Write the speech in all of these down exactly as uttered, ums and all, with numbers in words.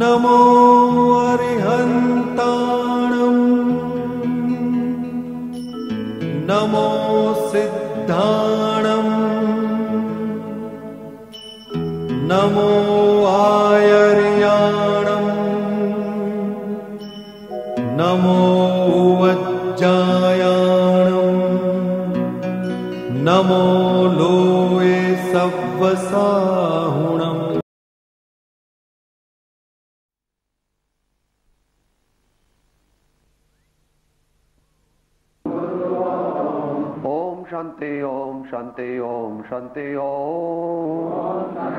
नमो अरिहन्ताणं नमो सिद्धाणं नमो आयर्याणं नमो वज्जायाणं नमो लोये सव्वसाहुणम्। शांति ओम शांति ओम शांति ओम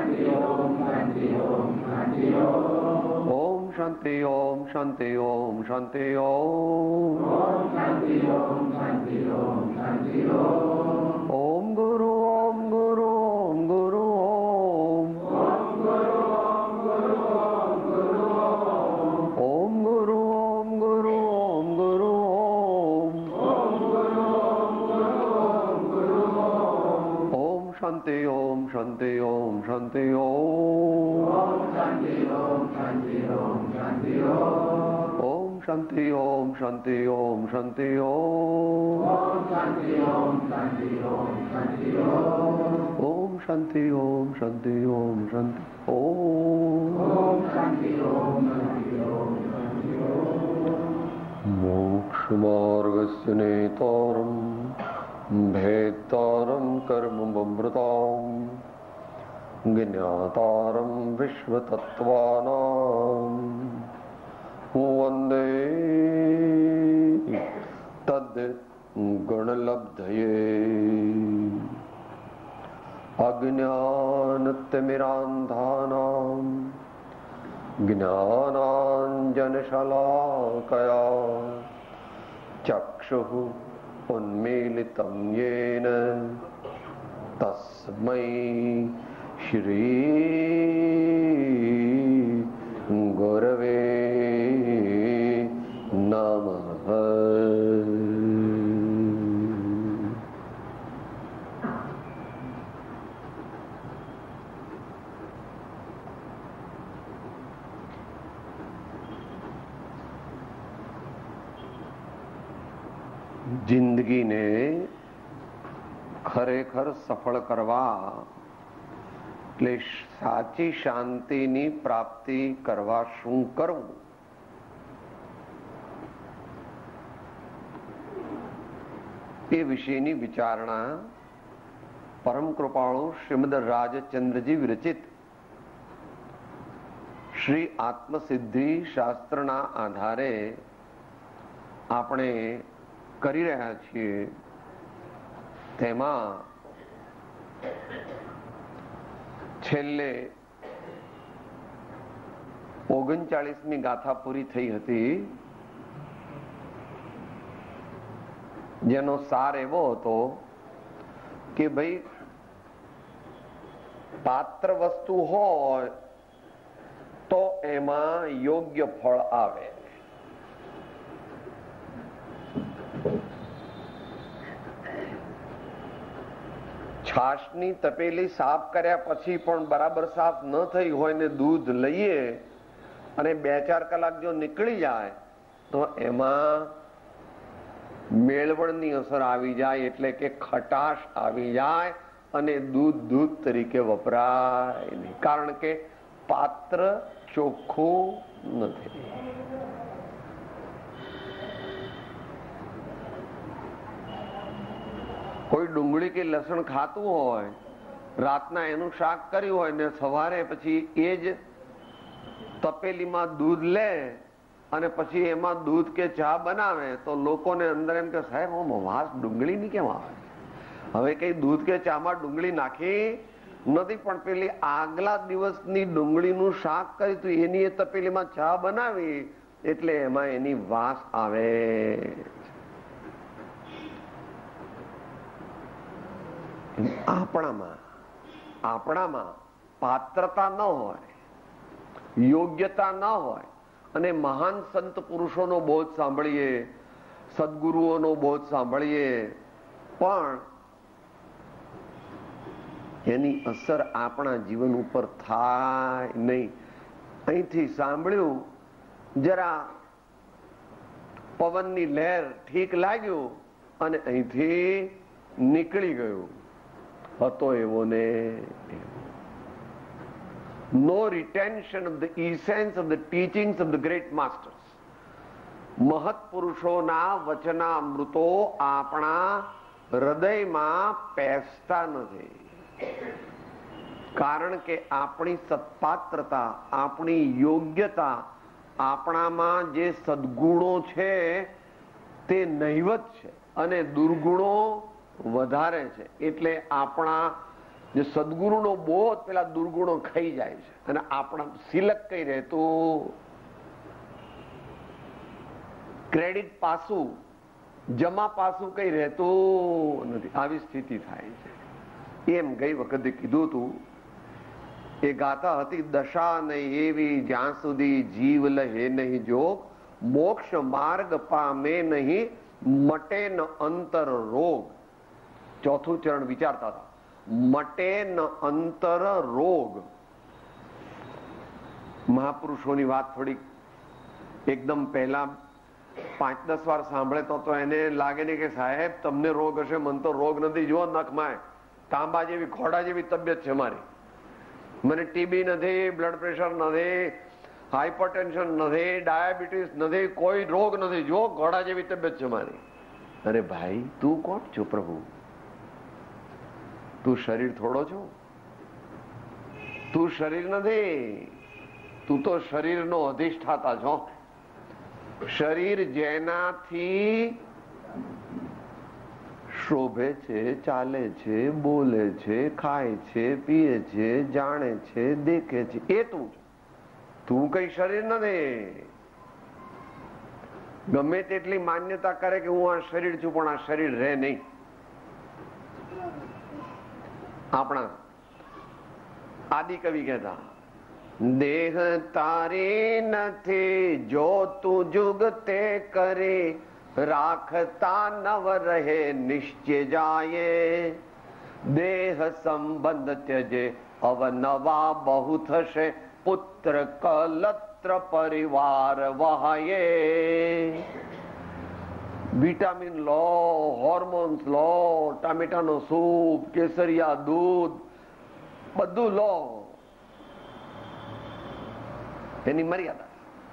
ओम शांति ओम शांति ओम शांति ओम ओम गुरु ओम गुरु ओम गुरु ओम ओम गुरु ओम गुरु ओम गुरु शांति ओम शांति ओम शांति ओम शांति ओम शांति ओम शांति ओम शांति ओम शांति ओम शांति ओम शांति ओम शांति ओम शांति ओम शांति ओम शांति ओम शांति ओम शांति ओम मोक्ष मार्गस्य नेतारम् भेत्तारं कर्ममृतां ज्ञातारं विश्वतत्त्वानां वन्दे तद्गुणलब्धये अज्ञानतिमिरान्धानां ज्ञानाञ्जनशलाकया चक्षुः उन्मीलितं येन तस्मै श्री गुरवे नमः। જિંદગીને ખરેખર સફળ કરવા એટલે સાચી શાંતિની પ્રાપ્તિ કરવા શું કરવું, એ વિશેની વિચારણા પરમ કૃપાળુ શ્રીમદ રાજચંદ્રજી વિરચિત શ્રી આત્મસિદ્ધિ શાસ્ત્રના આધારે આપણે કરી રહ્યા છીએ। તેમાં છેલ્લે ઓગણચાળીસમી ગાથા પૂરી થઈ હતી, જેનો સાર એવો હતો કે ભાઈ પાત્ર વસ્તુ હોય તો એમાં યોગ્ય ફળ આવે। છાશની તપેલી સાફ કર્યા પછી પણ બરાબર સાફ ન થઈ હોય ને દૂધ લઈએ અને બે ચાર કલાક જો નીકળી જાય તો એમાં મેળવણની અસર આવી જાય, એટલે કે ખટાશ આવી જાય અને દૂધ દૂધ તરીકે વપરાય નહીં, કારણ કે પાત્ર ચોખ્ખું નથી। કોઈ ડુંગળી કે લસણ ખાતું હોય, રાતના એનું શાક કર્યું હોય ને સવારે પછી એ જ તપેલીમાં દૂધ લે અને પછી એમાં દૂધ કે ચા બનાવે તો લોકોને અંદર એમ કે સાહેબ હું વાસ ડુંગળીની કેમ આવે? હવે કઈ દૂધ કે ચામાં ડુંગળી નાખી નથી, પણ પેલી આગલા દિવસની ડુંગળીનું શાક કર્યું હતું એની એ તપેલીમાં ચા બનાવી એટલે એમાં એની વાસ આવે। આપણામાં આપણામાં પાત્રતા ન હોય, યોગ્યતા ન હોય અને મહાન સંત પુરુષોનો બોધ સાંભળીએ, સદગુરુઓનો બોધ સાંભળીએ, પણ એની અસર આપણા જીવન ઉપર થાય નહીં। અહીંથી સાંભળ્યું, જરા પવનની લહેર ઠીક લાગ્યું અને અહીંથી નીકળી ગયું. હતો એવો ને no retention of the essence of the teachings of the great masters. મહત પુરુષોના વચનામૃતો આપણા હૃદયમાં પેસતા નથી. કારણ કે આપણી સત્પાત્રતા, આપણી યોગ્યતા, આપણામાં જે સદગુણો છે તે નહિવત છે અને દુર્ગુણો વધારે છે. એટલે આપણા જે સદગુરુનો બોધ પેલા દુર્ગુણો ખાઈ જાય છે અને આપણા સિલક કઈ રહેતું, ક્રેડિટ પાસું, જમા પાસું કઈ રહેતું નથી. આવી સ્થિતિ થાય છે. એમ ગઈ વખતે કીધું હતું, એ ગાતા હતી, દશા નહીં એવી જ્યાં સુધી જીવ લહે નહીં જોગ, મોક્ષ માર્ગ પામે નહીં મટે ન અંતર રોગ. ચોથું ચરણ વિચારતા હતા, મટે ન અંતર રોગ. મહાપુરુષોની વાત થોડીક એકદમ પહેલા પાંચ દસ વાર સાંભળે તો તો એને લાગે ને કે સાહેબ તમને રોગ હશે, મને તો રોગ નથી. જુઓ નખમાં તાંબા જેવી ઘોડા જેવી તબિયત છે મારી. મને ટીબી નથી, બ્લડ પ્રેશર નથી, હાઇપરટેન્શન નથી, ડાયાબિટીસ નથી, કોઈ રોગ નથી. જો ઘોડા જેવી તબિયત છે મારી. અરે ભાઈ તું કોણ છો પ્રભુ? તું શરીર થોડો છો? તું શરીર નથી, તું તો શરીરનો અધિષ્ઠાતા છો. શરીર જેનાથી શોભે છે, ચાલે છે, બોલે છે, ખાય છે, પીએ છે, જાણે છે, દેખે છે, એ તું છે. તું કઈ શરીર નથી. ગમે તેટલી માન્યતા કરે કે હું આ શરીર છું, પણ આ શરીર રહે નહીં. આપણા આદિ કવિ કહેતા, દેહ તારી નથી જો તું જુગતે કરે, રાખતા નવ રહે નિશ્ચય જાય. દેહ સંબંધ ત્યજે અવનવા બહુ થશે, પુત્ર કલત્ર પરિવાર વહાયે. વિટામિન લો, હોર્મોન્સ લો, ટામેટાનો સૂપ, કેસરિયા દૂધ, બધું લો, એની મર્યાદા.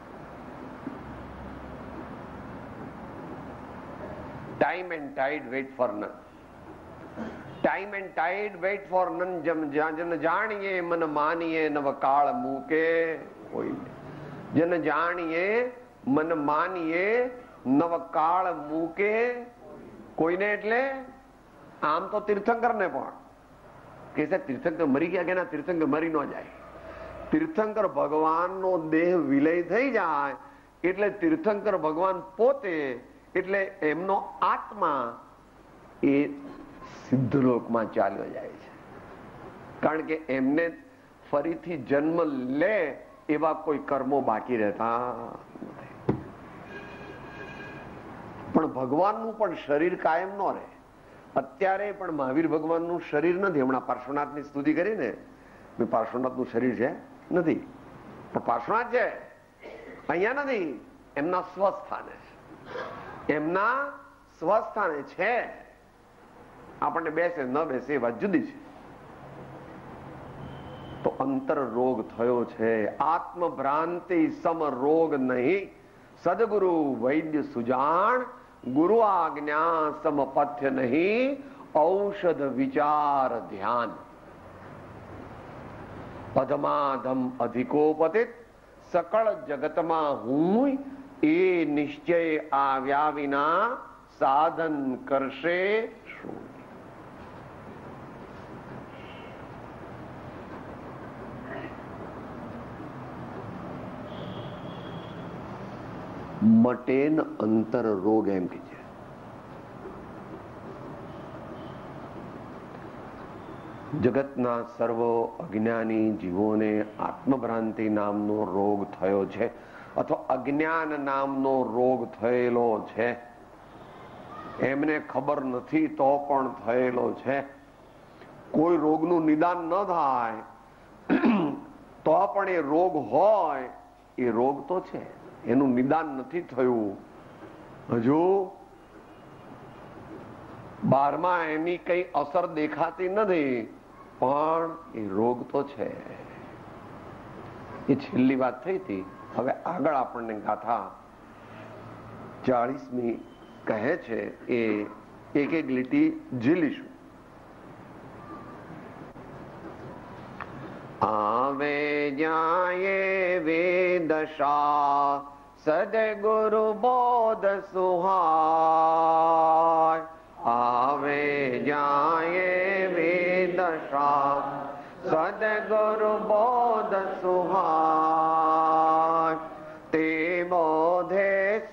Time and tide wait for none. Time and tide wait for none. જન જાણીએ મન માનીએ નવ કાળ મૂકે કોઈ. જન જાણીએ મન માનીએ નવ કાળ મૂકે કોઈને. એટલે આમ તો તીર્થંકર ને પણ કે છે તીર્થંકર મરી ગયા કે ના, તીર્થંકર મરી ન જાય. તીર્થંકર ભગવાનનો દેહ વિલય થઈ જાય એટલે તીર્થંકર ભગવાન પોતે, એટલે એમનો આત્મા એ સિદ્ધલોકમાં ચાલ્યો જાય છે. કારણ કે એમને ફરીથી જન્મ લે એવા કોઈ કર્મો બાકી રહેતા નથી. પણ ભગવાનનું પણ શરીર કાયમ ન રહે. અત્યારે પણ મહાવીર ભગવાનનું શરીર નથી. હમણાં પાર્શ્વનાથની સ્તુતિ કરી ને, પાર્શ્વનાથનું શરીર છે નથી, પણ પાર્શ્વનાથ છે અહીંયા નથી, એમના સ્વસ્થાને છે. એમના સ્વસ્થાને છે. આપણને બેસે ન બેસે એ વાત જુદી છે. તો અંતર રોગ થયો છે. આત્મભ્રાંતિ સમ રોગ નહીં, સદગુરુ વૈદ્ય સુજાણ, ગુરુ આજ્ઞા સમપથ્ય નહીં, ઔષધ વિચાર ધ્યાન. અધમાધમ અધિકોપતિત સકળ જગતમાં હું એ નિશ્ચય આવ્યા વિના સાધન કરશે શું? મટેન અંતર રોગ એમ કે છે. જગતના સર્વ અજ્ઞાની જીવોને આત્મભ્રાંતિ નામનો રોગ થયો છે, અથવા અજ્ઞાન નામનો રોગ થયેલો છે. એમને ખબર નથી તો પણ થયેલો છે. કોઈ રોગનું નિદાન ન થાય તો પણ એ રોગ હોય, એ રોગ તો છે, એનું નિદાન નથી થયું. હજુ બારમાં એની કઈ અસર દેખાતી નથી, પણ એ રોગ તો છે. એ છેલ્લી વાત થઈ હતી. હવે આગળ આપણને ગાથા ચાળીસમી કહે છે, એ એક એક લીટી ઝીલીશું. આવે જાયે વેદશા સદગુરુ બોધ સુહાય. આવે જાયે વેદશા સદગુરુ બોધ સુહાય. તે બોધે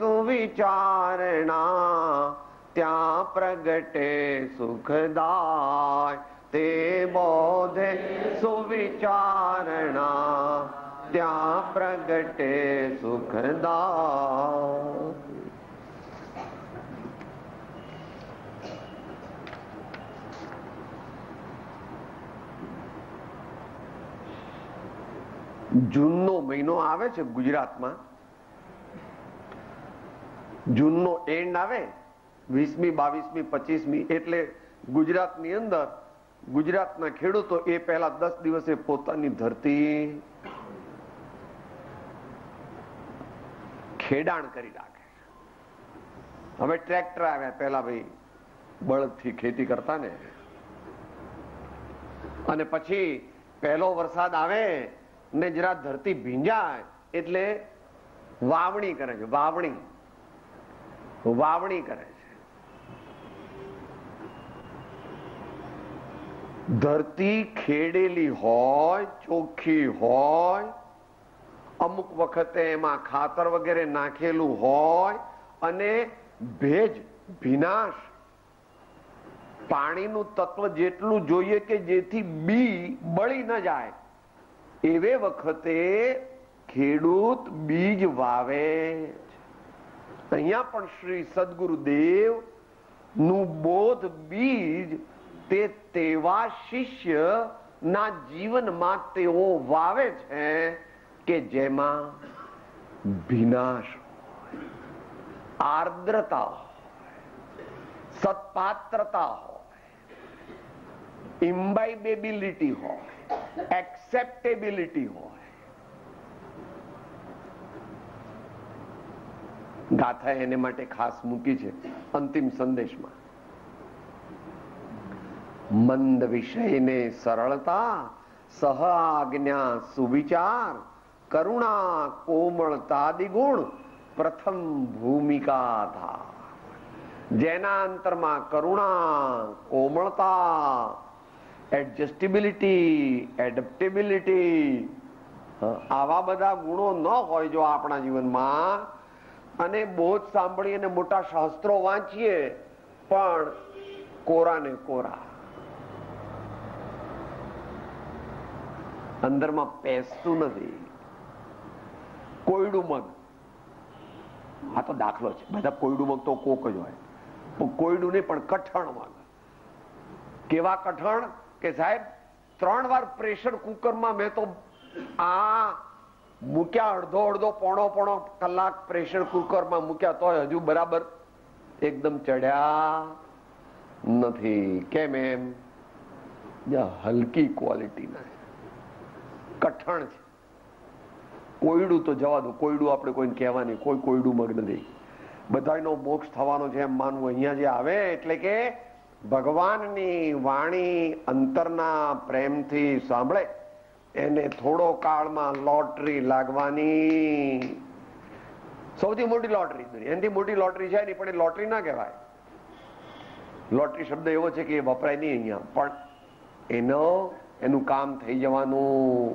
સુવિચારણા ત્યાં પ્રગટે સુખદાય. તે બોધે સુવિચારણા ત્યાં પ્રગટે સુખદાય. જૂનનો મહિનો આવે છે ગુજરાતમાં. જૂનનો એન્ડ આવે, વીસમી બાવીસમી પચીસમી, એટલે ગુજરાતની અંદર ગુજરાતના ખેડૂતો એ પહેલા દસ દિવસે પોતાની ધરતી ખેડાણ કરી નાખે. હવે ટ્રેક્ટર આવ્યા, પહેલા ભાઈ બળદથી ખેતી કરતા ને, અને પછી પહેલો વરસાદ આવે ને જરા ધરતી ભીંજાય એટલે વાવણી કરે છે. વાવણી વાવણી કરે છે. ધરતી ખેડેલી હોય, ચોખ્ખી હોય, અમુક વખતે એમાં ખાતર વગેરે નાખેલું હોય, અને ભેજ ભીનાશ પાણીનું તત્વ જેટલું જોઈએ કે જેથી બી બળી ન જાય, એવે વખતે ખેડૂત બીજ વાવે. અહીંયા પણ શ્રી સદગુરુદેવ નું બોધ બીજ તે તેવા શિષ્ય ના જીવનમાં તેઓ વાવે છે કે જેમાં ભીનાશ હોય, આર્દ્રતા હોય, સત્પાત્રતા હોય, ઇમ્બાઇબેબિલિટી હોય, એક્સેપ્ટેબિલિટી હોય. ગાથા એને માટે ખાસ મૂકી છે અંતિમ સંદેશમાં. મંદ વિષયને સરળતા, સહ આજ્ઞા સુવિચાર, કરુણા કોમળતાદિ ગુણ પ્રથમ ભૂમિકા ધા. જેના અંતરમાં કરુણા, કોમળતા, એડજસ્ટેબિલિટી, એડપ્ટેબિલિટી, આવા બધા ગુણો ન હોય જો આપણા જીવનમાં, અને બોધ સાંભળી અને મોટા શાસ્ત્રો વાંચીએ પણ કોરા ને કોરા, અંદરમાં પેસતું નથી. કોયડું મગ, આ તો દાખલો છે, બધા કોયડું મગ તો કોક જ હોય, કોયડું નહીં પણ કઠણ મગ. કેવા કઠણ કે સાહેબ ત્રણ વાર પ્રેશર કુકરમાં મેં તો આ મૂક્યા, અડધો અડધો પોણો પોણો કલાક પ્રેશર કુકરમાં મૂક્યા તોય હજુ બરાબર એકદમ ચડ્યા નથી. કેમ? એમ હલકી ક્વોલિટીના કઠણ છે. કોયડું તો જવા દો, કોયડું આપણે કોઈને કહેવાની, કોઈ કોયડું મગ નથી. બધાનો મોક્ષ થવાનો છે એમ માનવું. અહીંયા જે આવે એટલે કે ભગવાનની વાણી અંતરના પ્રેમથી સાંભળે એને થોડો કાળમાં લોટરી લાગવાની. સૌથી મોટી લોટરી, એનાથી મોટી લોટરી છે નહીં, પણ એ લોટરી ના કહેવાય. લોટરી શબ્દ એવો છે કે એ વપરાય નહીં અહીંયા, પણ એનો એનું કામ થઈ જવાનું.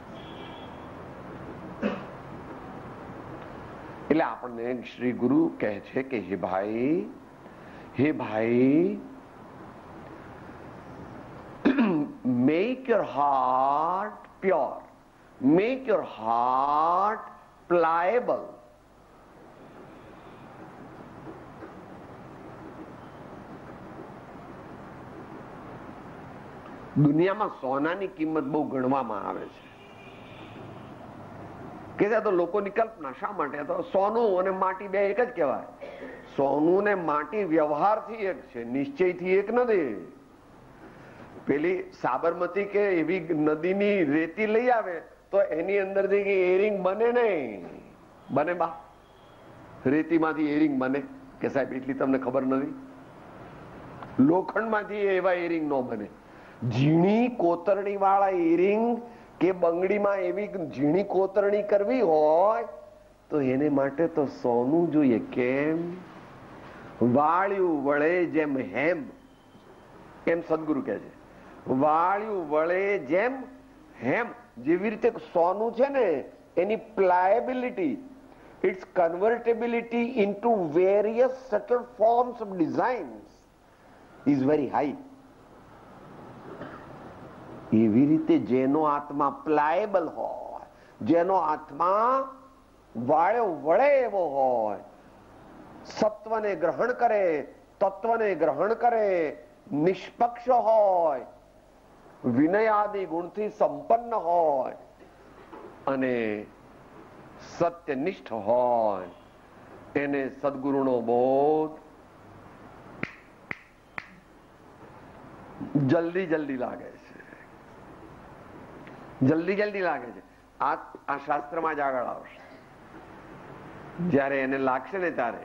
એટલે આપણને શ્રી ગુરુ કહે છે કે હે ભાઈ, હે ભાઈ, make your heart pure, make your heart pliable. દુનિયામાં સોનાની કિંમત બહુ ગણવામાં આવે છે. કે તો લોકોની કલ્પના. શા માટે? તો સોનું અને માટી બે એક જ કહેવાય. સોનું ને માટી વ્યવહારથી એક છે, નિશ્ચયથી એક નથી. પેલી સાબરમતી કે એવી નદીની રેતી લઈ આવે તો એની અંદરથી એરિંગ બને નહીં. બને બા? રેતીમાંથી એરિંગ બને કે સાહેબ? એટલી તમને ખબર નથી. લોખંડમાંથી એવા એરિંગ ન બને. ઝીણી કોતરણી વાળા એરિંગ કે બંગડીમાં એવી ઝીણી કોતરણી કરવી હોય તો એને માટે તો સોનું જોઈએ. કેમ? વાળ્યું વળે જેમ હેમ, એમ સદગુરુ કહે છે. વાળ્યું વળે જેમ હેમ. જેવી રીતે સોનું છે ને, એની pliability, its convertibility into various subtle forms of designs is very high. એવી રીતે જેનો આત્મા પ્લાયેબલ હોય, જેનો આત્મા વાળ્યો વળે એવો હોય, સત્વને ગ્રહણ કરે, તત્વને ગ્રહણ કરે, નિષ્પક્ષ હોય, વિનયાદિ ગુણથી સંપન્ન હોય અને સત્યનિષ્ઠ હોય, એને સદગુરુનો બોધ જલ્દી જલ્દી લાગે છે. જલ્દી જલ્દી લાગે છે. આ આ શાસ્ત્રમાં જ આગળ આવશે. જયારે એને લાગશે ને ત્યારે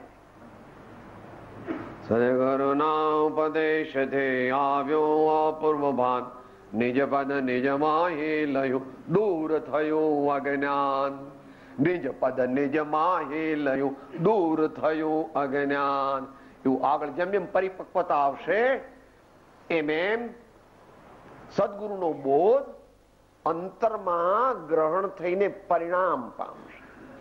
સદગુરુના ઉપદેશથી આવ્યો અપૂર્વ ભાન, નિજ પદ નિજ માહી લયું, દૂર થયું અજ્ઞાન. નિજ પદ નિજ માહી લયું, દૂર થયું અજ્ઞાન. એવું આગળ જેમ જેમ પરિપક્વતા આવશે એમ એમ સદગુરુનો બોધ અંતરમાં ગ્રહણ થઈને પરિણામ પામશે.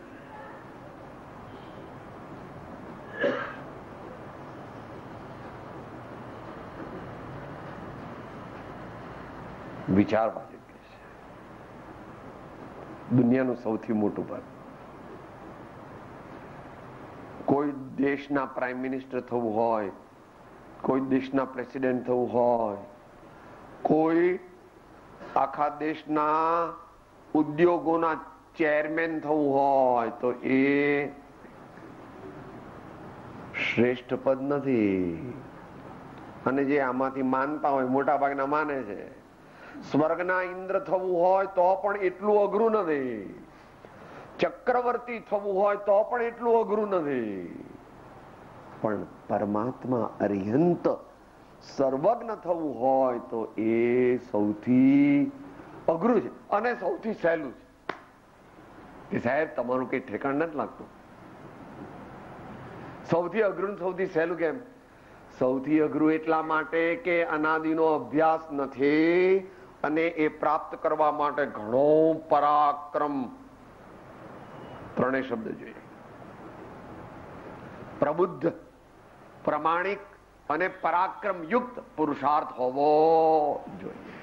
વિચારવા જેવી છે. દુનિયાનું સૌથી મોટું પદ. કોઈ દેશના પ્રાઇમ મિનિસ્ટર થવું હોય, કોઈ દેશના પ્રેસિડેન્ટ થવું હોય, કોઈ આખા દેશના ઉદ્યોગોના ચેરમેન થવું હોય તો એ શ્રેષ્ઠ પદ નથી. અને જે આમાંથી માનતા હોય, મોટા ભાગના માને છે. સ્વર્ગના ઇન્દ્ર થવું હોય તો પણ એટલું અઘરું નથી. ચક્રવર્તી થવું હોય તો પણ એટલું અઘરું નથી. પણ પરમાત્મા અરિહંત સર્વજ્ઞ થવું હોય તો એ સૌથી અઘરું છે અને સૌથી સહેલું છે. કે સાહેબ તમારું કઈ ઠેકાણ નથી લાગતું. સૌથી અઘરું સૌથી સહેલું કેમ? સૌથી અઘરું એટલા માટે કે અનાદિનો અભ્યાસ નથી અને એ પ્રાપ્ત કરવા માટે ઘણો પરાક્રમ, ત્રણેય શબ્દ જોઈએ. પ્રબુદ્ધ, પ્રમાણિક અને પરાક્રમ યુક્ત પુરુષાર્થ હોવો જોઈએ.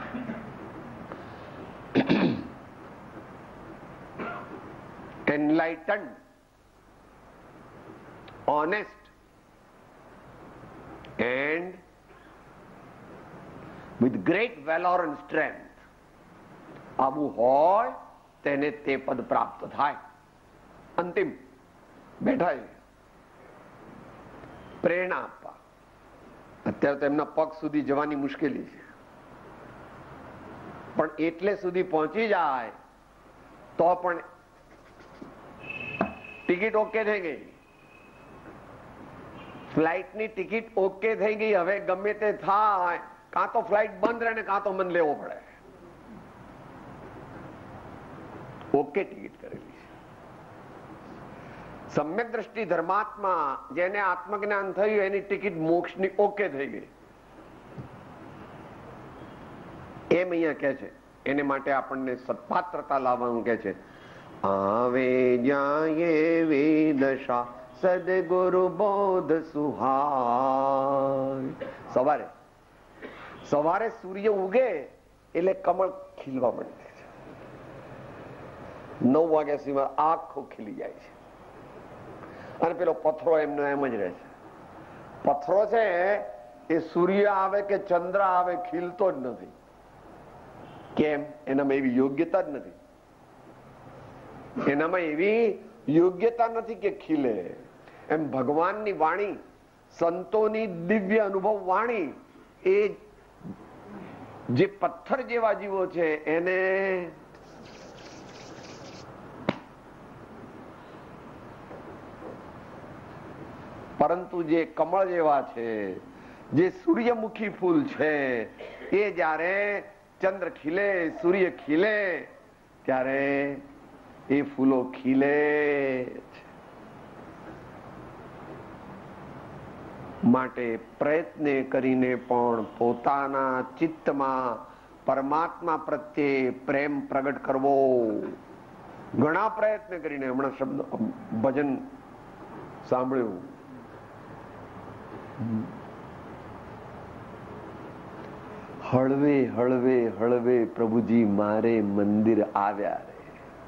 Enlightened, honest and with great valor and strength, આવું હોય તેને તે પદ પ્રાપ્ત થાય. અંતિમ બેઠા પ્રેરણા આપવા. અત્યારે તો એમના પગ સુધી જવાની મુશ્કેલી છે, પણ એટલે સુધી પહોંચી જાય તો પણ ટિકિટ ઓકે થઈ ગઈ. ફ્લાઇટની ટિકિટ ઓકે થઈ ગઈ. હવે ગમે તે થાય, કાં તો ફ્લાઇટ બંધ રહે ને કાં તો મન લેવો પડે. ઓકે ટિકિટ કરેલી છે. સમ્યક દ્રષ્ટિ ધર્માત્મા, જેને આત્મજ્ઞાન થયું એની ટિકિટ મોક્ષની ઓકે થઈ ગઈ. એમ અહીંયા કે છે. એને માટે આપણને સત્પાત્રતા લાવવાનું કે છે. આવે જાય વેદશા સદગુરુ બોધ સુહાય. સવારે સવારે સૂર્ય ઉગે એટલે કમળ ખીલવા માંડે છે. નવ વાગ્યા સુધીમાં આખો ખીલી જાય છે. અને પેલો પથરો એમનો એમ જ રહે છે. પથરો છે એ સૂર્ય આવે કે ચંદ્ર આવે ખીલતો જ નથી. કેમ? એનામાં એવી યોગ્યતા જ નથી. એનામાં એવી યોગ્યતા નથી કે ખીલે. એમ ભગવાનની વાણી, સંતોની દિવ્ય અનુભવ વાણી, એ જે પથ્થર જેવા જીવો છે એને પરંતુ જે કમળ જેવા છે, જે સૂર્યમુખી ફૂલ છે, એ જ્યારે ચંદ્ર ખીલે, સૂર્ય ખીલે, ત્યારે એ ફૂલો ખીલે છે. માટે પ્રયત્ન કરીને પણ પોતાના ચિત્તમાં પરમાત્મા પ્રત્યે પ્રેમ પ્રગટ કરવો. ઘણા પ્રયત્ન કરીને, હમણાં શબ્દ ભજન સાંભળ્યું, હળવે હળવે હળવે પ્રભુજી મારે મંદિર આવ્યા રે.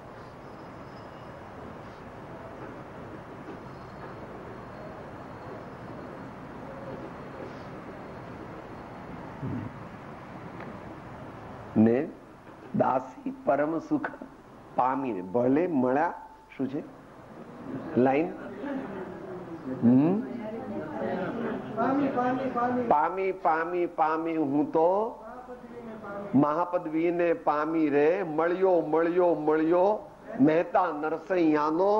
ને દાસી પરમ સુખ પામીને, ભલે મળ્યા, શું છે લાઈન? હમ પામી પામી પામી હું તો મહાપદવીને પામી રે. મળ્યો મળ્યો મળ્યો મહેતા નરસૈયાનો.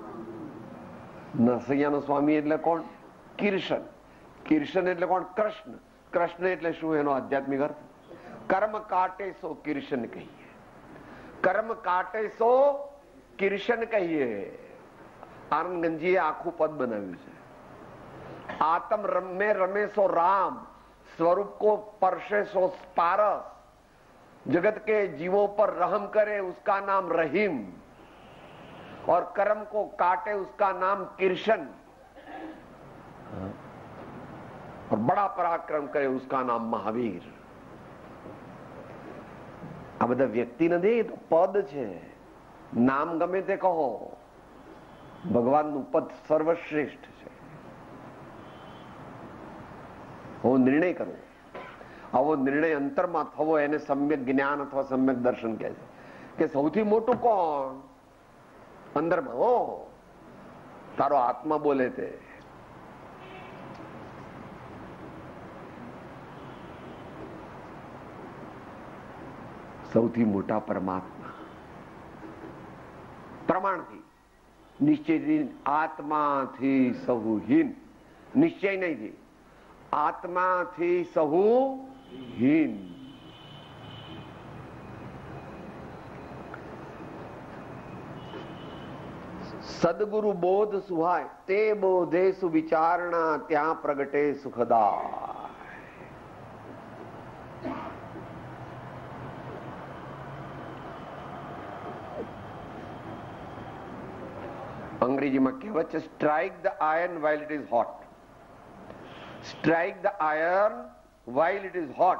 નરસૈયાનો સ્વામી એટલે કોણ? કિર્શન. કિર્શન એટલે કોણ? કૃષ્ણ. કૃષ્ણ એટલે શું? એનો આધ્યાત્મિક અર્થ કર્મ કાટે સો કિર્શન કહીએ. કર્મ કાટે સો કિર્શન કહીએ. આનંદગંજીએ આખું પદ બનાવ્યું છે. आत्म रमे रमे सो राम, स्वरूप को परशे सो पारस, जगत के जीवों पर रहम करे उसका नाम रहीम, और कर्म को काटे उसका नाम किर्शन, और बड़ा पराक्रम करे उसका नाम महावीर. આ બધા વ્યક્તિ નથી, તો પદ છે. નામ ગમે તે કહો, ભગવાનનું પદ સર્વશ્રેષ્ઠ છે. આવો નિર્ણય કરવો, આવો નિર્ણય અંતરમાં થવો, એને સમ્યક જ્ઞાન અથવા સમ્યક દર્શન કહે છે. કે સૌથી મોટું કોણ? અંદરમાં. હો, તારો આત્મા બોલે તે. સૌથી મોટા પરમાત્મા. પ્રમાણથી, નિશ્ચયથી. આત્માથી સહુ હીન. નિશ્ચય નહીં, આત્માથી સહુ હીન. સદગુરુ બોધ સુહાય, તે બોધે સુવિચારણા, ત્યાં પ્રગટે સુખદા. અંગ્રેજીમાં કહેવત છે, strike the iron while it is hot. Strike the iron while it is hot.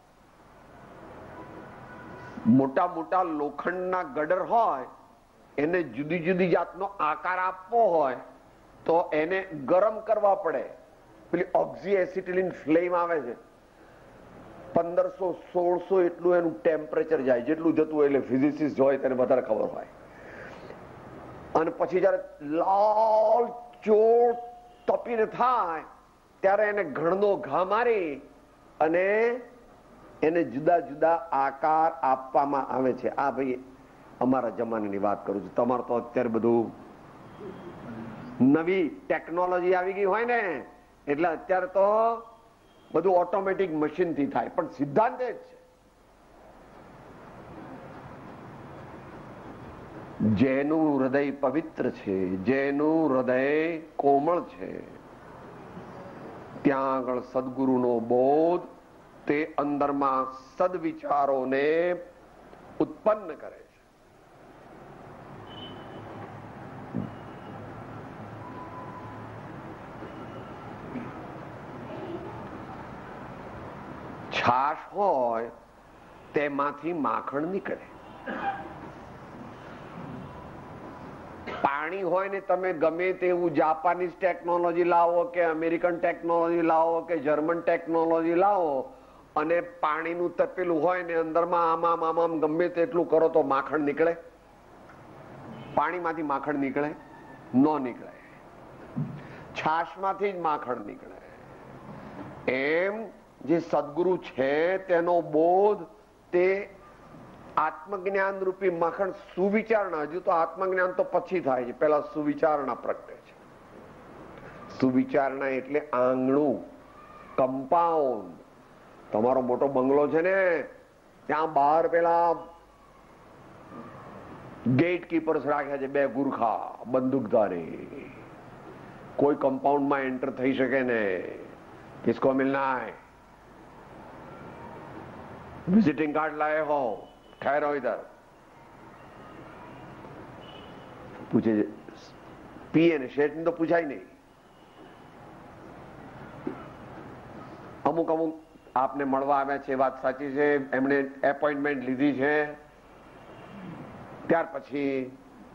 મોટા મોટા લોખંડના ગડર હોય, એને જુદી જુદી જાતનો આકાર આપવો હોય તો એને ગરમ કરવા પડે. પેલી ઓક્સી એસિટિલિન ફ્લેમ આવે છે, પંદરસો સોળસો એટલું એનું ટેમ્પરેચર જાય. જેટલું જતું હોય એટલે ફિઝિસિસ્ટ હોય તેને વધારે ખબર હોય. અને પછી જયારે લાલ ચોળ તપીને થાય ત્યારે એને ઘણનો ઘા મારી અને એને જુદા જુદા આકાર આપવામાં આવે છે. આ ભાઈ અમારા જમાનાની વાત કરું છું. તમારે તો અત્યારે બધું નવી ટેકનોલોજી આવી ગઈ હોય ને, એટલે અત્યારે તો બધું ઓટોમેટિક મશીન થી થાય, પણ સિદ્ધાંત જ છે. જેનું હૃદય પવિત્ર છે, જેનું હૃદય કોમળ છે, ત્યાં આગળ સદગુરુનો બોધ તે અંદરમાં સદવિચારોને ઉત્પન્ન કરે છે. છાશ હોય તેમાંથી માખણ નીકળે. પાણી હોય ને તમે ગમે તેવું જાપાનીઝ ટેકનોલોજી લાવો કે અમેરિકન ટેકનોલોજી લાવો કે જર્મન ટેકનોલોજી લાવો અને પાણીનું તપેલું હોય ને અંદરમાં આમ આમ આમ આમ ગમે તેટલું કરો તો માખણ નીકળે? પાણીમાંથી માખણ નીકળે? ન નીકળે. છાશમાંથી જ માખણ નીકળે. એમ જે સદગુરુ છે તેનો બોધ તે આત્મજ્ઞાન રૂપી માખણ સુવિચારણા, હજુ તો આત્મજ્ઞાન તો પછી થાય છે, પેલા સુવિચારણા પ્રગટે છે. સુવિચારણા એટલે આંગણું, કમ્પાઉન્ડ. તમારો મોટો બંગલો છે ને, ત્યાં બહાર પેલા ગેટ કીપર્સ રાખ્યા છે, બે ગુરખા બંદૂકધારી. કોઈ કમ્પાઉન્ડમાં એન્ટર થઈ શકે ને. કિસકો મિલના હૈ? વિઝિટિંગ કાર્ડ લાયે હો? ठहरो इधर. पूछे पीए ने શેઠ ને તો પૂછાય નહીં. અમુક અમુક આપને મળવા આવ્યા છે, વાત સાચી છે, એમણે એપોઇન્ટમેન્ટ લીધી છે, ત્યાર પછી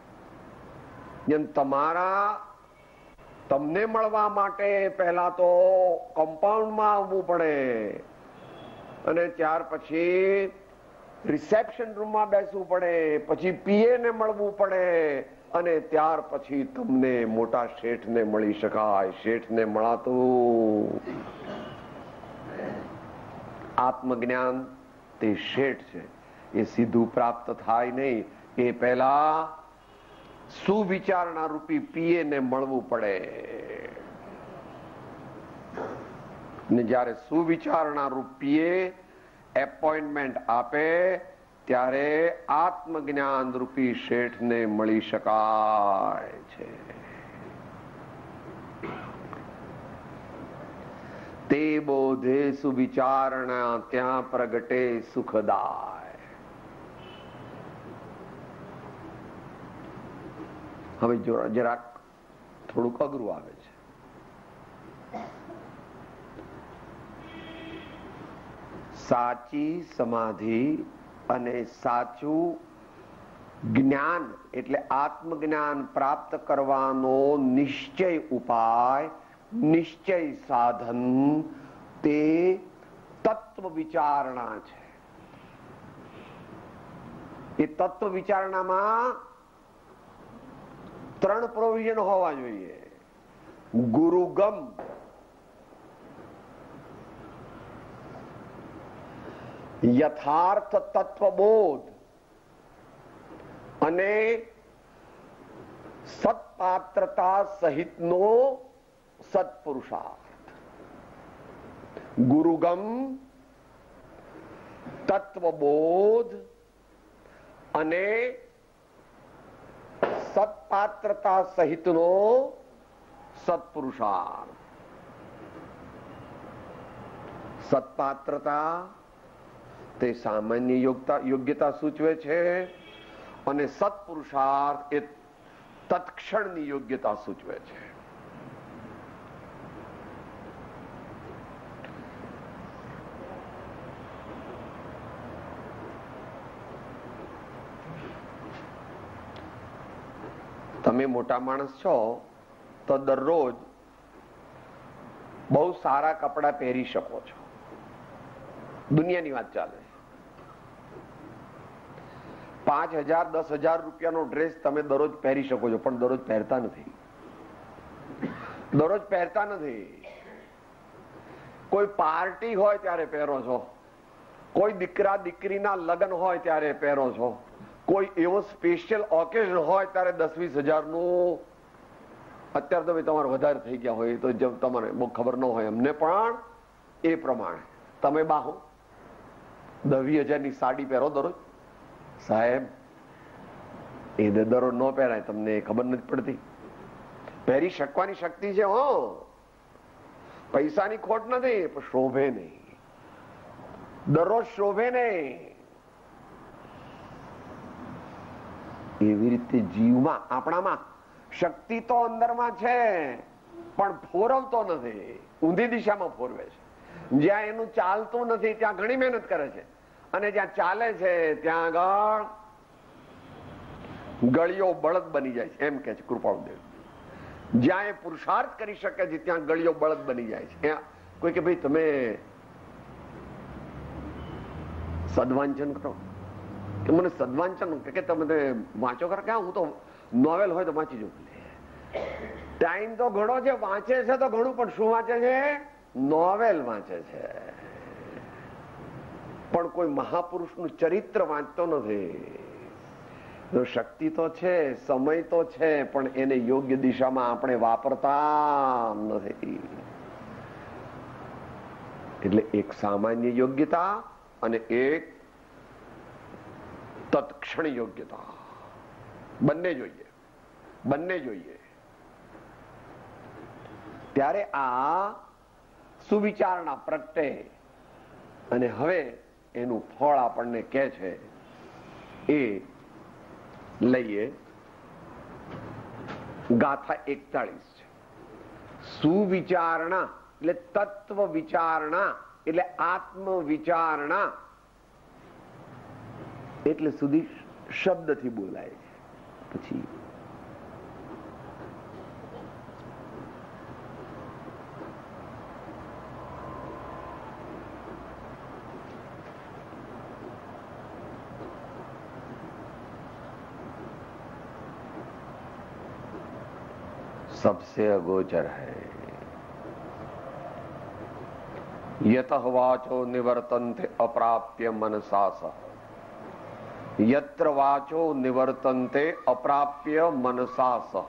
તમારા તમને મળવા માટે પહેલા તો કમ્પાઉન્ડમાં આવવું પડે અને ત્યાર પછી રિસેપ્શન રૂમમાં બેસવું પડે, પછી પીએ ને મળવું પડે અને ત્યાર પછી તમને મોટા શેઠને મળી શકાય. શેઠને મળાતું આત્મજ્ઞાન તે શેઠ છે, એ સીધું પ્રાપ્ત થાય નહીં. એ પહેલા સુવિચારણા રૂપી પીએ ને મળવું પડે ને જ્યારે સુવિચારણા રૂપીએ એપોઇન્ટમેન્ટ આપે ત્યારે આત્મજ્ઞાન રૂપી શેઠને મળી શકાય છે. તે બોધે સુવિચારણા ત્યાં પ્રગટે સુખદાય. હવે જરાક થોડુંક અઘરું આવે છે. સાચી સમાધિ અને સાચું જ્ઞાન એટલે આત્મજ્ઞાન પ્રાપ્ત કરવાનો નિશ્ચય ઉપાય, નિશ્ચય સાધન તે તત્વ વિચારણા છે. એ તત્વ વિચારણામાં ત્રણ પ્રોવિઝન હોવા જોઈએ. ગુરુગમ, યથાર્થ તત્વબોધ અને સત્પાત્રતા સહિતનો સત્પુરુષાર્થ. ગુરુગમ, તત્વબોધ અને સત્પાત્રતા સહિતનો સત્પુરુષાર્થ. સત્પાત્રતા તે સામાન્ય યોગ્યતા યોગ્યતા સૂચવે છે અને સત્પુરુષાર્થ એ તત્ક્ષણની યોગ્યતા સૂચવે છે. તમે મોટા માણસ છો તો દરરોજ બહુ સારા કપડા પહેરી શકો છો. દુનિયાની વાત ચાલે. પાંચ હજાર દસ હજાર રૂપિયાનો ડ્રેસ તમે દરરોજ પહેરી શકો છો, પણ દરરોજ પહેરતા નથી. દરરોજ પહેરતા નથી. કોઈ પાર્ટી હોય ત્યારે પહેરો છો, કોઈ દીકરા દીકરીના લગ્ન હોય ત્યારે પહેરો છો, કોઈ એવો સ્પેશિયલ ઓકેઝન હોય ત્યારે દસ વીસ હજાર નું. અત્યારે તો તમારે વધારે થઈ ગયા હોય તો તમારે બહુ ખબર ન હોય અમને, પણ એ પ્રમાણે તમે બાહો દસ વીસ હજાર ની સાડી પહેરો દરરોજ. સાહેબ એ દરરોજ ન પહેરાય, તમને ખબર નથી પડતી. પહેરી શકવાની શક્તિ છે, હો, પૈસાની ખોટ નથી, પણ શોભે નહીં. દરરોજ શોભે નહીં. એવી રીતે જીવમાં આપણામાં શક્તિ તો અંદરમાં છે, પણ ફોરવતો નથી, ઊંધી દિશામાં ફોરવે છે. જ્યાં એનું ચાલતું નથી ત્યાં ઘણી મહેનત કરે છે, અને જ્યાં ચાલે છે ત્યાં આગળ ગળીઓ બળદ બની જાય છે, એમ કે છે કૃપાળુદેવ. જ્યાં એ પુરુષાર્થ કરી શકે છે ત્યાં ગળીઓ બળદ બની જાય છે. કોઈ કે ભાઈ તમે સદવાંચન કરો, કે મને સદવાંચન કે તમે વાંચો કરો. ક્યાં હું તો નોવેલ હોય તો વાંચી જવું. ટાઈમ તો ઘણો છે, વાંચે છે તો ઘણું, પણ શું વાંચે છે? નોવેલ વાંચે છે. પણ કોઈ મહાપુરુષનું ચરિત્ર વાંચતો નથી. શક્તિ તો છે, સમય તો છે, પણ એને યોગ્ય દિશામાં આપણે વાપરતા નથી. એટલે એક સામાન્ય યોગ્યતા અને એક તત્ક્ષણ યોગ્યતા, બંને જોઈએ, બંને જોઈએ. ત્યારે આ સુવિચારણા પ્રગટે અને હવે એનું ફળ આપણને કે છે એ લઈએ. ગાથા એકતાળીસ છે. સુવિચારણા એટલે તત્વ વિચારણા, એટલે આત્મ વિચારણા. એટલે સુધી શબ્દથી બોલાય. પછી सबसे अगोचर है. यतः वाचो निवर्तन्ते अप्राप्य मनसा सह. यत्र वाचो निवर्तन्ते अप्राप्य मनसा सह.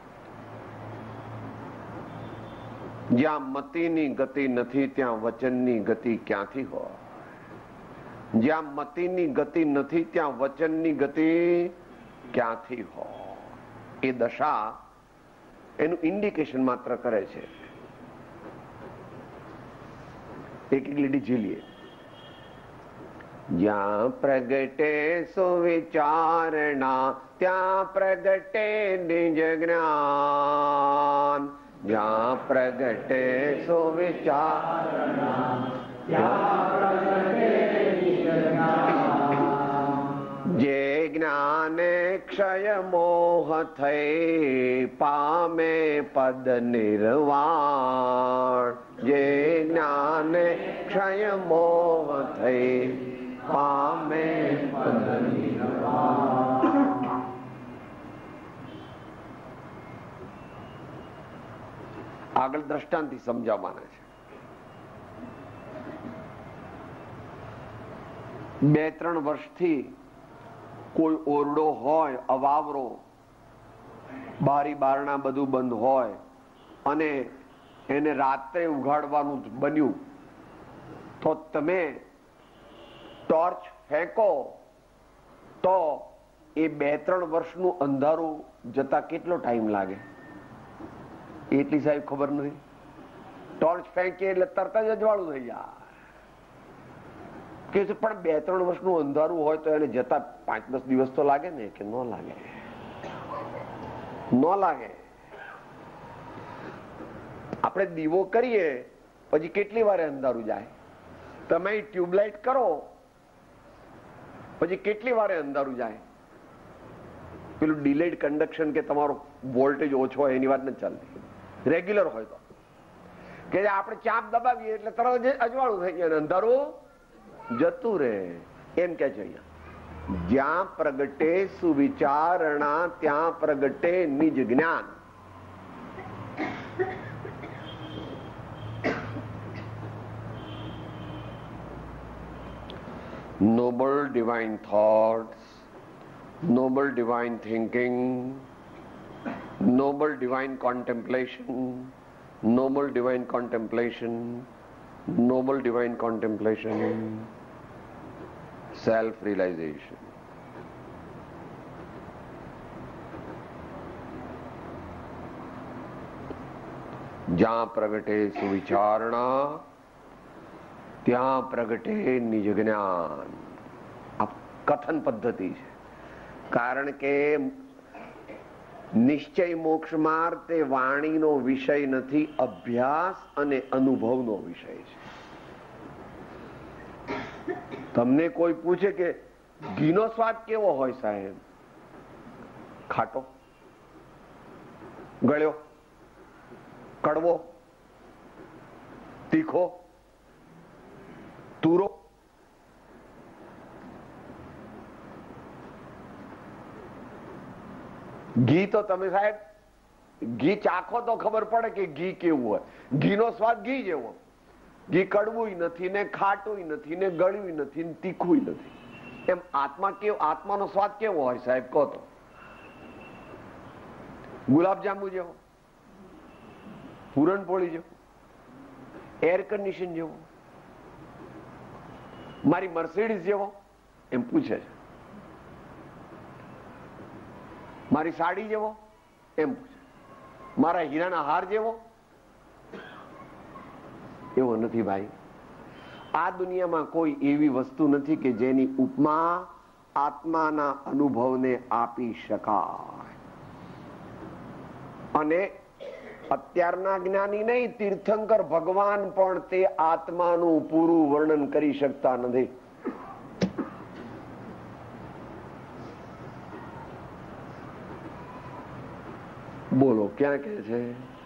જ્યાં મતિની ગતિ નથી ત્યાં વચનની ગતિ ક્યાંથી હોય? જ્યાં મતિની ગતિ નથી ત્યાં વચનની ગતિ ક્યાંથી હોય? એ દશા એનું ઇન્ડિકેશન માત્ર કરે છે. એક એક લીટી ઝીલીએ. જ્યાં પ્રગટે સુવિચારણા ત્યાં પ્રગટે નિજ જ્ઞાન. જ્યાં પ્રગટે સુવિચારણા ત્યાં પ્રગટે નિજ જ્ઞાન. જે જ્ઞાને ક્ષય મોહ થઈ પામે પદ નિર્વાણ. જે જ્ઞાને ક્ષય મોહ થઈ પામે પદ નિર્વાણ. આગળ દ્રષ્ટાંતથી સમજાવવાના છે. બે ત્રણ વર્ષથી કોઈ ઓરડો હોય, અવાવરો, બારી બારણા બધું બંધ હોય અને એને રાત્રે ઉઘાડવાનું બન્યું તો તમે ટોર્ચ ફેંકો તો એ બે ત્રણ વર્ષનું અંધારું જતા કેટલો ટાઈમ લાગે? એટલી સાહેબ ખબર નથી. ટોર્ચ ફેંકીએ એટલે તરત જ અજવાળું થઈ જાય. કે પણ બે ત્રણ વર્ષનું અંધારું હોય તો એને જતા પાંચ દસ દિવસ તો લાગે ને, કે ન લાગે? ન લાગે. આપણે દીવો કરીએ પછી કેટલી વાર અંધારું જાય? તમે ટ્યુબલાઇટ કરો પછી કેટલી વાર અંધારું જાય? પેલું ડિલેડ કન્ડક્શન કે તમારો વોલ્ટેજ ઓછો હોય એની વાત નથી ચાલતી. રેગ્યુલર હોય તો કે આપણે ચાપ દબાવીએ એટલે તરત જ અજવાળું થઈ જાય, અંધારું જતું રહે. એમ કે છે અહીંયા, જ્યાં પ્રગટે સુવિચારણા ત્યાં પ્રગટે નિજ જ્ઞાન. noble divine thoughts, noble divine thinking, noble divine contemplation, noble divine contemplation, noble divine contemplation, self-realization. જ્યાં પ્રગટે સુવિચારણા ત્યાં પ્રગટે નિજ જ્ઞાન. આ કથન પદ્ધતિ છે. કારણ કે નિશ્ચય મોક્ષ માર્ગ તે વાણીનો વિષય નથી, અભ્યાસ અને અનુભવનો વિષય છે. તમને કોઈ પૂછે કે ઘીનો સ્વાદ કેવો હોય સાહેબ? ખાટો, ગળ્યો, કડવો, તીખો, તુરો? ઘી તો તમે સાહેબ ઘી ચાખો તો ખબર પડે કે ઘી કેવું હોય. ઘીનો સ્વાદ ઘી જેવો. ઘી કડવું નથી ને ખાટું નથી ને ગળ્યું નથી ને તીખું નથી. એમ આત્મા કેવો, આત્માનો સ્વાદ કેવો હોય સાહેબ કહો તો? ગુલાબજાંબુ જેવો, પૂરણપોળી જેવો, એર કન્ડિશન જેવો, મારી મર્સિડીઝ જેવો? એમ પૂછે છે. મારી સાડી જેવો? એમ પૂછે. મારા હીરાના હાર જેવો? એવો નથી ભાઈ. આ દુનિયામાં કોઈ એવી વસ્તુ નથી કે જેની ઉપમા આત્માના અનુભવને આપી શકાય. અને અત્યારના જ્ઞાની નહીં, તીર્થંકર ભગવાન પણ તે આત્માનું પૂરું વર્ણન કરી શકતા નથી. બોલો ક્યાં કે છે?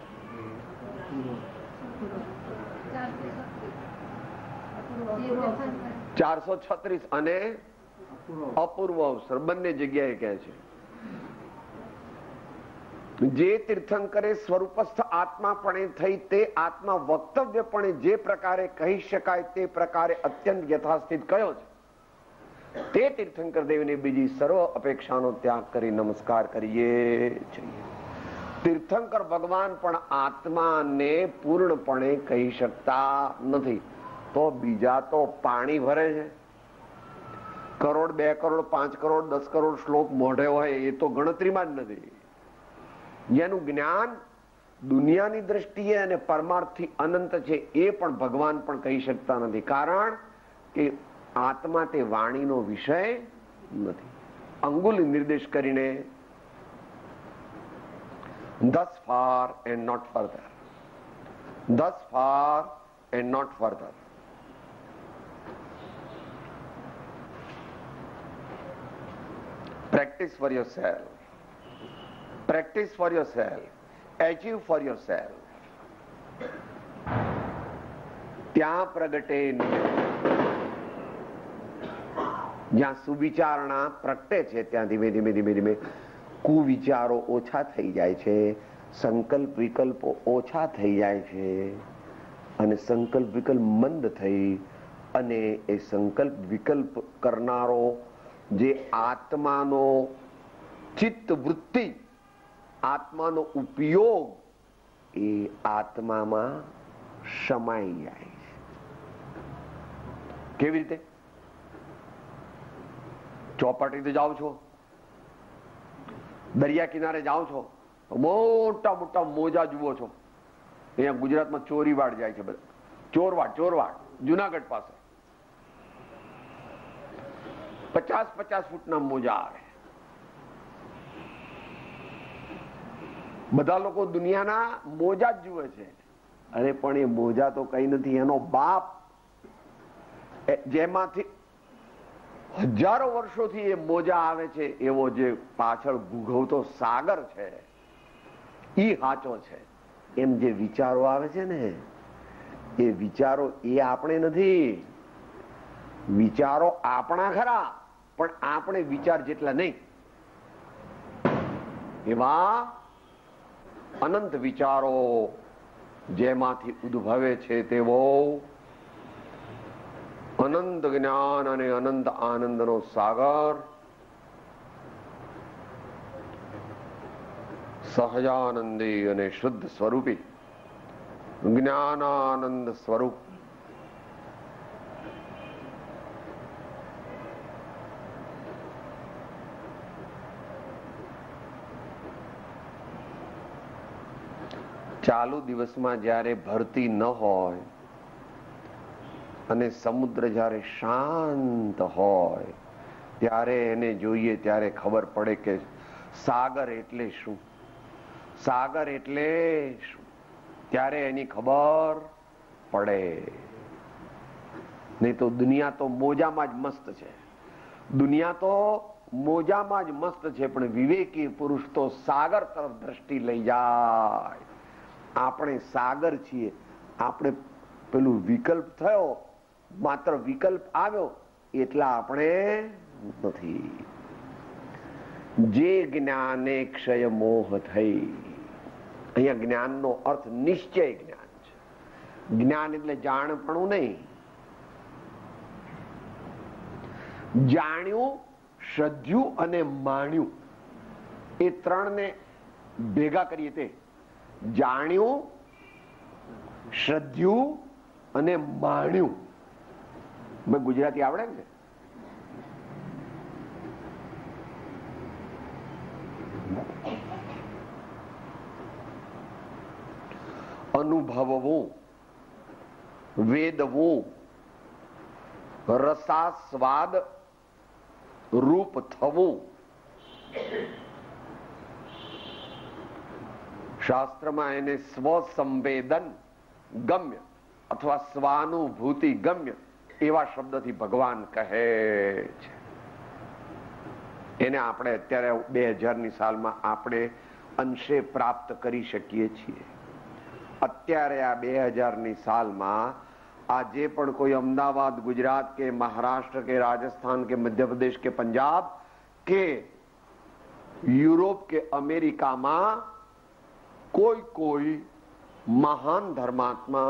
ચારસો છત્રીસ અને અપૂર્વ અવસર બંને જગ્યાએ કહે છે. જે તીર્થંકરે સ્વરૂપસ્થ આત્માપણે થઈ તે આત્મા વક્તવ્યપણે જે પ્રકારે કહી શકાય તે પ્રકારે અત્યંત યથાસ્થિત કયો છે, તે તીર્થંકર દેવને બીજી સર્વ અપેક્ષાનો ત્યાગ કરી નમસ્કાર કરીએ છીએ. તીર્થંકર ભગવાન પણ આત્માને પૂર્ણપણે કહી શકતા નથી. તો બીજા તો પાણી ભરે છે. કરોડ, બે કરોડ, પાંચ કરોડ, દસ કરોડ શ્લોક મોઢે હોય એ તો ગણતરીમાં જ નથી. જેનું જ્ઞાન દુનિયાની દ્રષ્ટિએ અને પરમાર્થથી અનંત છે એ પણ ભગવાન પણ કહી શકતા નથી. કારણ કે આત્મા તે વાણીનો વિષય નથી. અંગુલી નિર્દેશ કરીને thus far and not further, thus far and not further. Practice for yourself, practice for yourself, achieve for yourself. ત્યાં પ્રગટે જ્યાં સુવિચારણા પ્રગટે છે ત્યાં ધીમે ધીમે ધીમે ધીમે કુવિચારો ઓછા થઈ જાય છે, સંકલ્પ વિકલ્પો ઓછા થઈ જાય છે અને સંકલ્પ વિકલ્પ મંદ થઈ અને એ સંકલ્પ વિકલ્પ કરનારો જે આત્માનો ચિત્ત વૃત્તિ, આત્માનો ઉપયોગ એ આત્મામાં સમાઈ જાય છે. કેવી રીતે? ચોપાટીથી જાઓ છો, દરિયા કિનારે જાઓ છો તો મોટા મોટા મોજા જુઓ છો. અહીંયા ગુજરાતમાં ચોરીવાડ જાય છે બધા. ચોરવાડ, ચોરવાડ જુનાગઢ પાસે પચાસ પચાસ ફૂટના મોજા આવે. બધા લોકો દુનિયાના મોજા જ જુએ છે. અરે પણ એ મોજા તો કઈ નથી, એનો બાપ જેમાંથી હજારો વર્ષોથી એ મોજા આવે છે એવો જે પાછળ ભૂગવતો સાગર છે ઈ સાચો છે. એમ જે વિચારો આવે છે ને એ વિચારો એ આપણે નથી. વિચારો આપણા ખરા પણ આપણે વિચાર જેટલા નહીં. એવા અનંત વિચારો જેમાંથી ઉદ્ભવે છે તેવો અનંત જ્ઞાન અને અનંત આનંદનો સાગર સહજાનંદી અને શુદ્ધ સ્વરૂપી જ્ઞાનાનંદ સ્વરૂપ ચાલુ દિવસમાં જ્યારે ભરતી ન હોય અને સમુદ્ર જ્યારે શાંત હોય ત્યારે એને જોઈએ ત્યારે ખબર પડે કે સાગર એટલે શું, સાગર એટલે શું, ત્યારે એની ખબર પડે. નહીં તો દુનિયા તો મોજામાં જ મસ્ત છે, દુનિયા તો મોજામાં જ મસ્ત છે પણ વિવેકી પુરુષ તો સાગર તરફ દ્રષ્ટિ લઈ જાય. આપણે સાગર છીએ, આપણે પેલું વિકલ્પ થયો, માત્ર વિકલ્પ આવ્યો એટલા આપણે નથી. જે જ્ઞાને ક્ષય મોહ થઈ. અહીંયા જ્ઞાનનો અર્થ નિશ્ચય જ્ઞાન છે. જ્ઞાન એટલે જાણપણું નહીં. જાણ્યું, શ્રદ્ધ્યું અને માણ્યું, એ ત્રણને ભેગા કરીએ તે જાણ્યું, શ્રદ્ધ્યું અને માણ્યું. ગુજરાતી આવડે ને? અનુભવવું, વેદવું, રસાસ્વાદ રૂપ થવું. શાસ્ત્રમાં એને સ્વસંવેદન ગમ્ય અથવા સ્વાનુભૂતિ ગમ્ય એવા શબ્દથી ભગવાન કહે છે. એને આપણે અત્યારે બે હજારની સાલમાં આપણે અંશે પ્રાપ્ત કરી શકીએ છીએ. અત્યારે આ બે હજારની સાલમાં આ જે પણ કોઈ અમદાવાદ, ગુજરાત કે મહારાષ્ટ્ર કે રાજસ્થાન કે મધ્યપ્રદેશ કે પંજાબ કે યુરોપ કે અમેરિકામાં કોઈ કોઈ મહાન ધર્માત્મા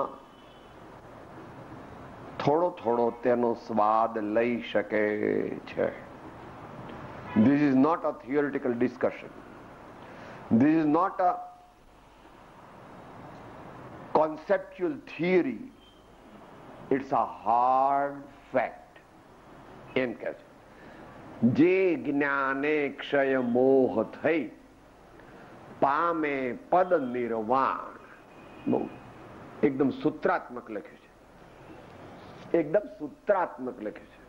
થોડો થોડો તેનો સ્વાદ લઈ શકે છે. This is not a theoretical discussion. This is not a conceptual theory. It's a hard fact. એમ કે છે જે જ્ઞાને ક્ષય મોહ થઈ પામે પદ નિર્વાણ. બહુ એકદમ સૂત્રાત્મક લખ્યું છે, એકદમ સૂત્રાત્મક લખ્યું છે.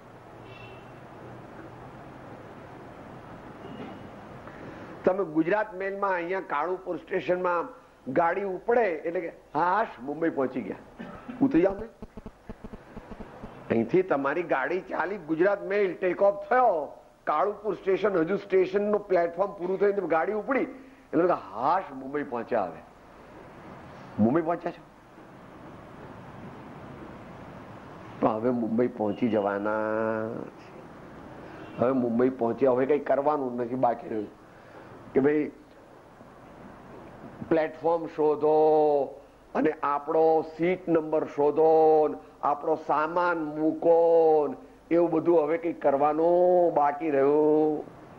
તમે ગુજરાત મેલમાં અહીંયા કાળુપુર સ્ટેશનમાં ગાડી ઉપડે એટલે કે હાશ મુંબઈ પહોંચી ગયા, ઉતરી જાવ ને. અહીંથી તમારી ગાડી ચાલી, ગુજરાત મેલ ટેક ઓફ થયો, કાળુપુર સ્ટેશન હજુ સ્ટેશન નું પ્લેટફોર્મ પૂરું થયું, ગાડી ઉપડી એટલે હાશ મુંબઈ પહોંચ્યા. હવે મુંબઈ પહોંચ્યા છો, પણ હવે મુંબઈ પહોંચી જવાના. હવે મુંબઈ પહોંચ્યા, હવે કઈ કરવાનું નથી બાકી રહ્યું કે ભાઈ પ્લેટફોર્મ શોધો અને આપણો સીટ નંબર શોધો, આપણો સામાન મૂકો, એવું બધું હવે કઈ કરવાનું બાકી રહ્યું.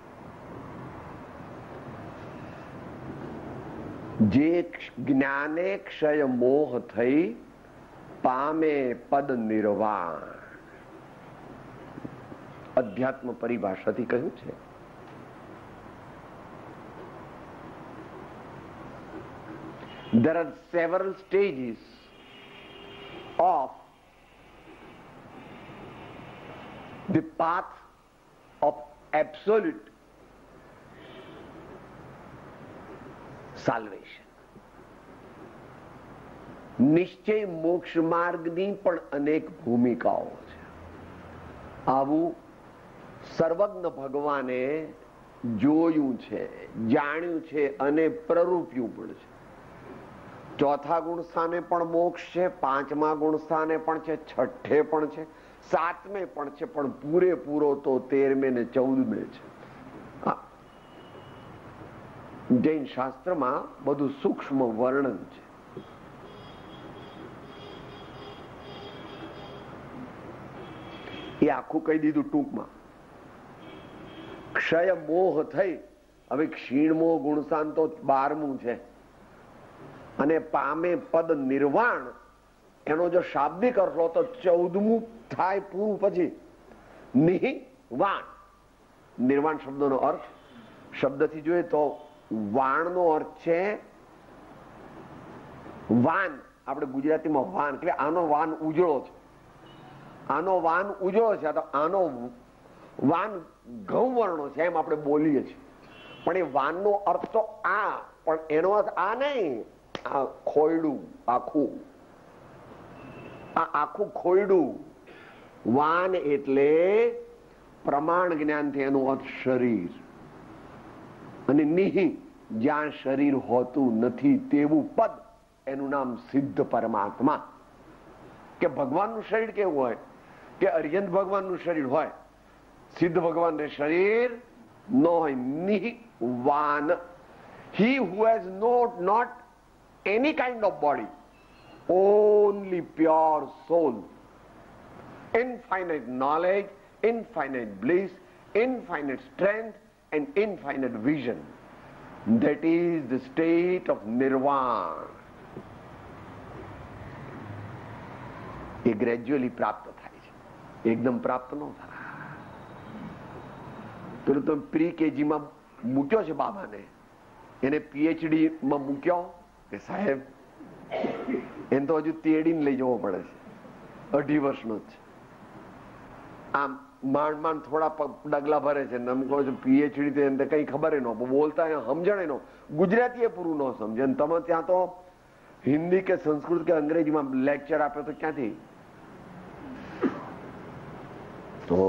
જે જ્ઞાને ક્ષય મોહ થઈ પામે પદ નિર્વાણ. અધ્યાત્મ પરિભાષાથી કહ્યું છે. There are several stages of the path of absolute salvation. નિશ્ચય મોક્ષ માર્ગની પણ અનેક ભૂમિકાઓ છે. આવું સર્વજ્ઞ ભગવાને જોયું છે, જાણ્યું છે અને પ્રરૂપ્યું પણ છે. ચોથા ગુણ સ્થાને પણ મોક્ષ છે, પાંચમા ગુણ સ્થાને પણ છે, છઠ્ઠે પણ છે, સાતમે પણ છે, પણ પૂરેપૂરો તો તેરમે ને ચૌદમે છે. જૈન શાસ્ત્રમાં બધું સૂક્ષ્મ વર્ણન છે. એ આખું કહી દીધું ટૂંકમાં. ક્ષય મોહ થઈ, હવે ક્ષીણમો ગુણસ્થાન તો બારમું છે અને પામે પદ નિર્વાણ એનો જો શાબ્દિક અર્થ લો તો ચૌદમું થાય પૂરું. પછી નિર્વાણ, નિર્વાણ શબ્દનો અર્થ શબ્દથી જોઈએ તો વાણનો અર્થ છે વાન. આપણે ગુજરાતીમાં વાન એટલે આનો વાન ઉજળો છે, આનો વાન ઉજળો છે, તો આનો વાન ઘઉં વર્ણો છે એમ આપણે બોલીએ છીએ. પણ એ વાનનો અર્થ તો આ, પણ એનો અર્થ આ નહીં. આ ખોયડું આખું, આ આખું ખોયડું. વાન એટલે પ્રમાણ જ્ઞાનથી એનો અર્થ શરીર, અને નિહિ જ્યાં શરીર હોતું નથી તેવું પદ, એનું નામ સિદ્ધ પરમાત્મા. કે ભગવાનનું શરીર કેવું હોય કે અર્યંત ભગવાનનું શરીર હોય, સિદ્ધ ભગવાન શરીર નો હોય નિવાન. He who has no, not any kind of body, only pure soul, infinite knowledge, infinite bliss, infinite strength and infinite vision. That is the state of nirvana. એ ગ્રેજ્યુઅલી પ્રાપ્ત થાય છે, એકદમ પ્રાપ્ત ન થાય. પેલું તમે પ્રી કેજીમાં મૂક્યો છે બાબાને, એને પીએચડી માં મૂક્યો કે સાહેબ એને તો હજુ તેડીને લઈ જવો પડે છે, અઢી વર્ષનો જ છે. આમ માંડ માંડ થોડા ડગલા ભરે છે ને કહો છો પીએચડી તો એને કઈ ખબર ન, બોલતા સમજણ ન, ગુજરાતી એ પૂરું ન સમજે. તમે ત્યાં તો હિન્દી કે સંસ્કૃત કે અંગ્રેજીમાં લેક્ચર આપ્યો તો ક્યાંથી? તો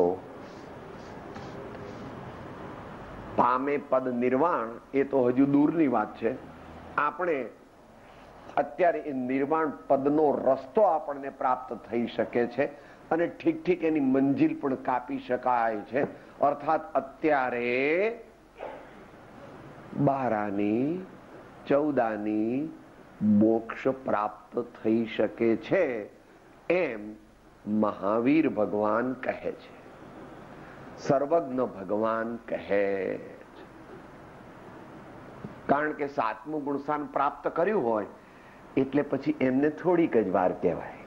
પામે પદ નિર્વાણ એ તો હજુ દૂરની વાત છે. આપણે અત્યારે એ નિર્વાણ પદનો રસ્તો આપણને પ્રાપ્ત થઈ શકે છે અને ઠીક ઠીક એની મંજિલ પણ કાપી શકાય છે. અર્થાત અત્યારે બારાની ચૌદાની મોક્ષ પ્રાપ્ત થઈ શકે છે એમ મહાવીર ભગવાન કહે છે, સર્વજ્ઞ ભગવાન કહે છે. કારણ કે સાતમું ગુણસ્થાન પ્રાપ્ત કર્યું હોય એટલે પછી એમને થોડીક જ વાર કહેવાય.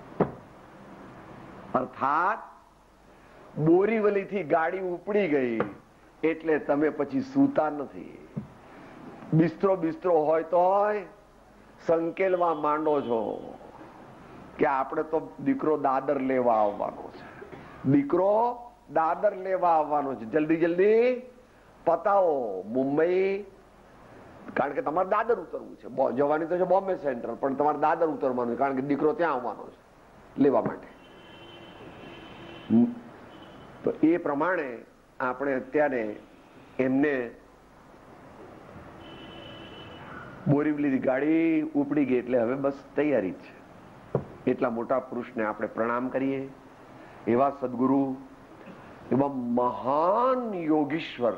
અર્થાત બોરીવલીથી ગાડી ઉપડી ગઈ એટલે તમે પછી સૂતા નથી. બિસ્તરો બિસ્તરો હોય તો સંકેલવા માંડો છો કે આપણે તો દીકરો દાદર લેવા આવવાનો છે, દીકરો દાદર લેવા આવવાનો છે, જલ્દી જલ્દી પતાવો મુંબઈ. કારણ કે તમારે દાદર ઉતરવું છે, જવાની તો છે બોમ્બે સેન્ટ્રલ, પણ તમારે દાદર ઉતરવાનું છે કારણ કે દીકરો ત્યાં આવવાનો છે લેવા માટે. તો એ પ્રમાણે આપણે અત્યારે એમને બોરીવલી ગાડી ઉપડી ગઈ એટલે હવે બસ તૈયારી જ છે. એટલા મોટા પુરુષને આપણે પ્રણામ કરીએ. એવા સદગુરુ, એવા મહાન યોગીશ્વર,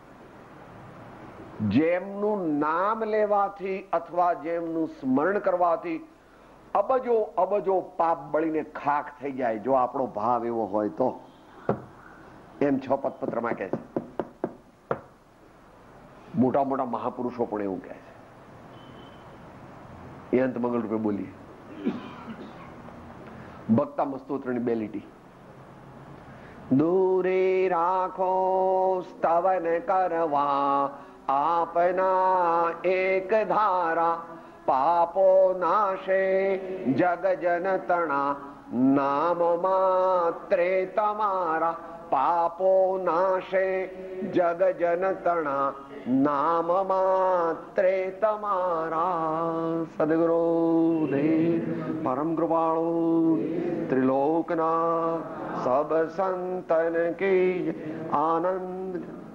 જેમનું નામ લેવાથી અથવા જેમનું સ્મરણ કરવાથી અબજો અબજો પાપ બળીને ખાખ થઈ જાય, જો આપણો ભાવ એવો હોય તો. એમ છ પદપત્રમાં કહે છે. મોટા મોટા મહાપુરુષો પણ એવું કહે છે. એ અંત મંગલ રૂપે બોલીએ. ભક્તા મસ્તોત્રની બે લીટી. દૂરે રાખો સ્તવન કરવા આપના એક ધારા, પાપો નાશે જગ જન તણા, નામ માત્રે તમારા. પાપો નાશે જગ જન તણા, નામ માત્રે તમારા. સદગુરુ દેવ પરમ કૃપાળુ ત્રિલોકના સબ સંતન કી આનંદ